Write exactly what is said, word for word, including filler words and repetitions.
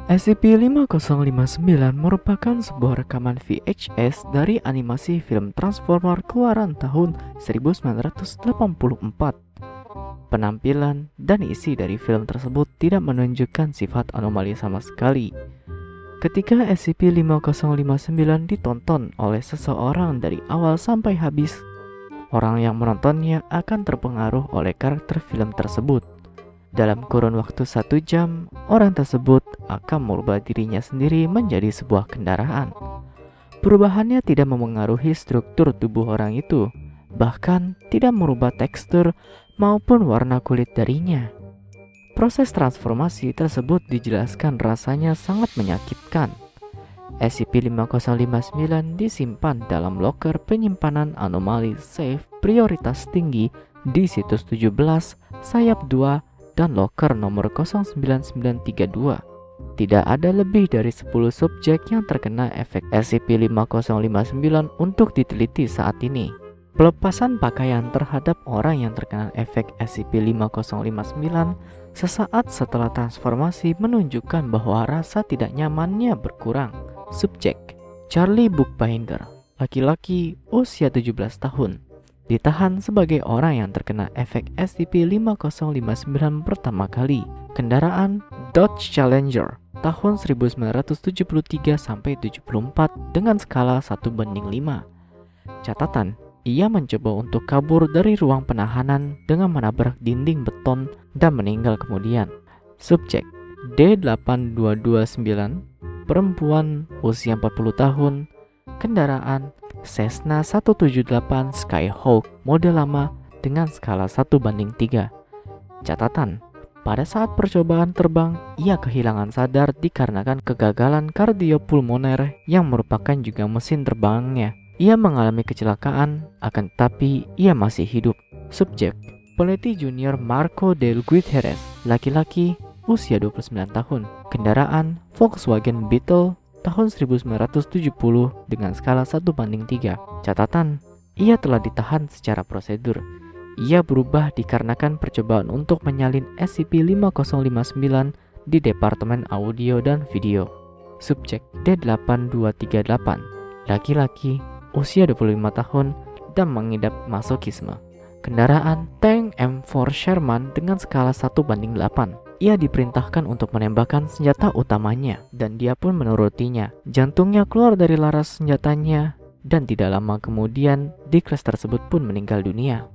S C P lima nol lima sembilan merupakan sebuah rekaman V H S dari animasi film Transformer keluaran tahun seribu sembilan ratus delapan puluh empat. Penampilan dan isi dari film tersebut tidak menunjukkan sifat anomali sama sekali. Ketika S C P lima nol lima sembilan ditonton oleh seseorang dari awal sampai habis, orang yang menontonnya akan terpengaruh oleh karakter film tersebut. Dalam kurun waktu satu jam, orang tersebut akan merubah dirinya sendiri menjadi sebuah kendaraan. Perubahannya tidak memengaruhi struktur tubuh orang itu, bahkan tidak merubah tekstur maupun warna kulit darinya. Proses transformasi tersebut dijelaskan rasanya sangat menyakitkan. S C P lima nol lima sembilan disimpan dalam loker penyimpanan anomali safe prioritas tinggi di situs tujuh belas sayap dua dan loker nomor nol sembilan sembilan tiga dua. Tidak ada lebih dari sepuluh subjek yang terkena efek S C P lima nol lima sembilan untuk diteliti saat ini. Pelepasan pakaian terhadap orang yang terkena efek S C P lima nol lima sembilan sesaat setelah transformasi menunjukkan bahwa rasa tidak nyamannya berkurang. Subjek Charlie Bookbinder, laki-laki, usia tujuh belas tahun, ditahan sebagai orang yang terkena efek S C P lima nol lima sembilan pertama kali. Kendaraan Dodge Challenger tahun seribu sembilan ratus tujuh puluh tiga sampai tujuh puluh empat dengan skala satu banding lima. Catatan, ia mencoba untuk kabur dari ruang penahanan dengan menabrak dinding beton dan meninggal kemudian. Subjek D delapan dua dua sembilan, perempuan, usia empat puluh tahun, kendaraan Cessna seratus tujuh puluh delapan Skyhawk model lama dengan skala satu banding tiga. Catatan, pada saat percobaan terbang, ia kehilangan sadar dikarenakan kegagalan kardiopulmoner yang merupakan juga mesin terbangnya. Ia mengalami kecelakaan, akan tetapi ia masih hidup. Subjek Peneliti Junior Marco Del Gutierrez, laki-laki, usia dua puluh sembilan tahun, kendaraan Volkswagen Beetle tahun seribu sembilan ratus tujuh puluh dengan skala satu banding tiga. Catatan, ia telah ditahan secara prosedur. Ia berubah dikarenakan percobaan untuk menyalin S C P lima nol lima sembilan di Departemen Audio dan Video. Subjek D delapan dua tiga delapan, laki-laki, usia dua puluh lima tahun dan mengidap masokisme. Kendaraan tank M empat Sherman dengan skala satu banding delapan. Ia diperintahkan untuk menembakkan senjata utamanya dan dia pun menurutinya. Jantungnya keluar dari laras senjatanya dan tidak lama kemudian Dicles tersebut pun meninggal dunia.